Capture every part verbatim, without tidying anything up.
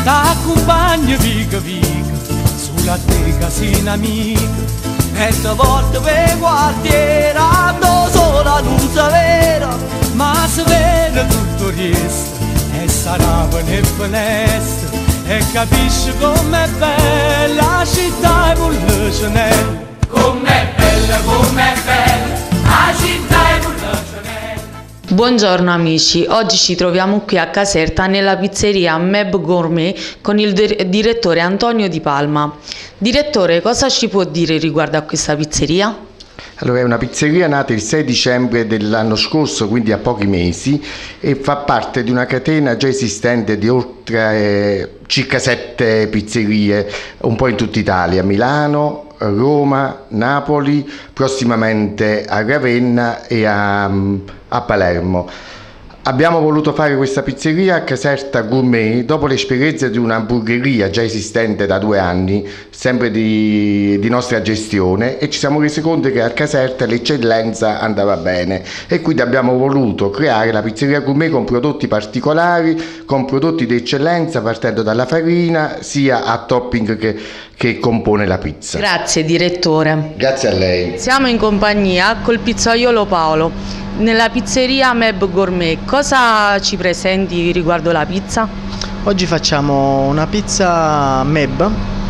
t'accompagno vica vica sulla te casina amica e te volte per quartiera do sola non si vera ma si vede tutto il resto e sarà nel finestra e capisci com'è bella la città e vuole Chanel. Com'è bella, com'è bella la città e vuole Chanel. Buongiorno amici, oggi ci troviamo qui a Caserta nella pizzeria Meb Gourmet con il direttore Antonio Di Palma. Direttore, cosa ci può dire riguardo a questa pizzeria? Allora, è una pizzeria nata il sei dicembre dell'anno scorso, quindi a pochi mesi, e fa parte di una catena già esistente di oltre eh, circa sette pizzerie, un po' in tutta Italia, Milano, Roma, Napoli, prossimamente a Ravenna e a, a Palermo. Abbiamo voluto fare questa pizzeria a Caserta Gourmet dopo l'esperienza di un'hamburgeria già esistente da due anni, sempre di, di nostra gestione, e ci siamo resi conto che a Caserta l'eccellenza andava bene e quindi abbiamo voluto creare la pizzeria gourmet con prodotti particolari, con prodotti di eccellenza partendo dalla farina sia a topping che, che compone la pizza. Grazie direttore. Grazie a lei. Siamo in compagnia col pizzaiolo Paolo. Nella pizzeria Meb Gourmet, cosa ci presenti riguardo la pizza? Oggi facciamo una pizza Meb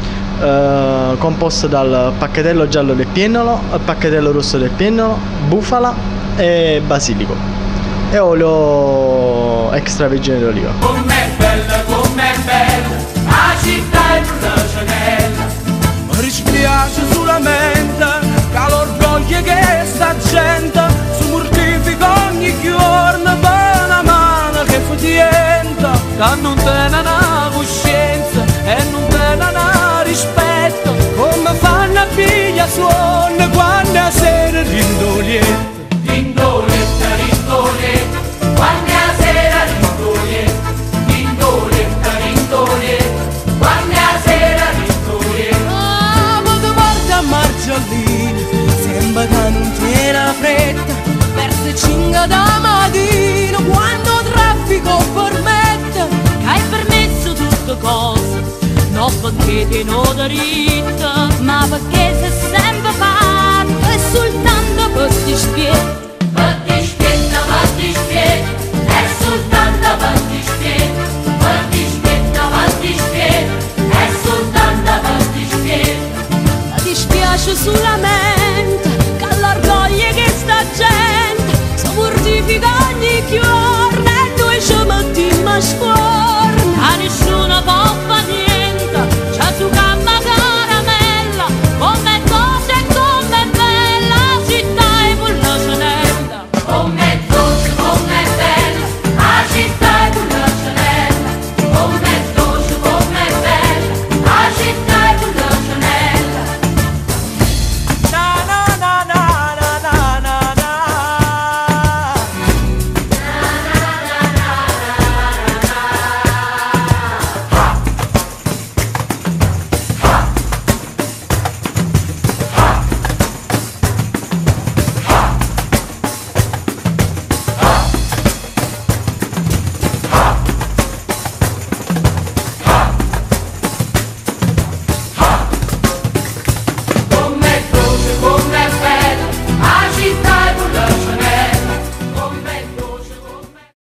eh, composta dal pacchettello giallo del piennolo, il pacchettello rosso del piennolo, bufala e basilico e olio extravergine d'oliva. Com'è bella, com'è bella la città e la Chanel. Mi dispiace solamente che l'orgoglio che sta gente ogni giorno per una mano che fa niente, che non tiene una coscienza e non tiene una rispetto, come fanno a figlia suona quando a sera rindolietta. Rindoletta, rindoletta, quando a sera rindolietta. Rindoletta, rindoletta, quando a sera rindolietta. Ah, ma che porta a Marciallina, sembra che non tiene fretta. Cinga da mattina quando traffico permette che hai permesso tutte cose non perché ti non dritta ma perché sei sempre fatto e soltanto per ti spiegare per ti spiegare, per ti spiegare è soltanto per ti spiegare per ti spiegare, per ti spiegare è soltanto per ti spiegare. Mi dispiace solamente che l'orgoglio che sta gente mortifica ogni giorno e noi ci mettiamo a scuola a nessuno può fare niente c'è su casa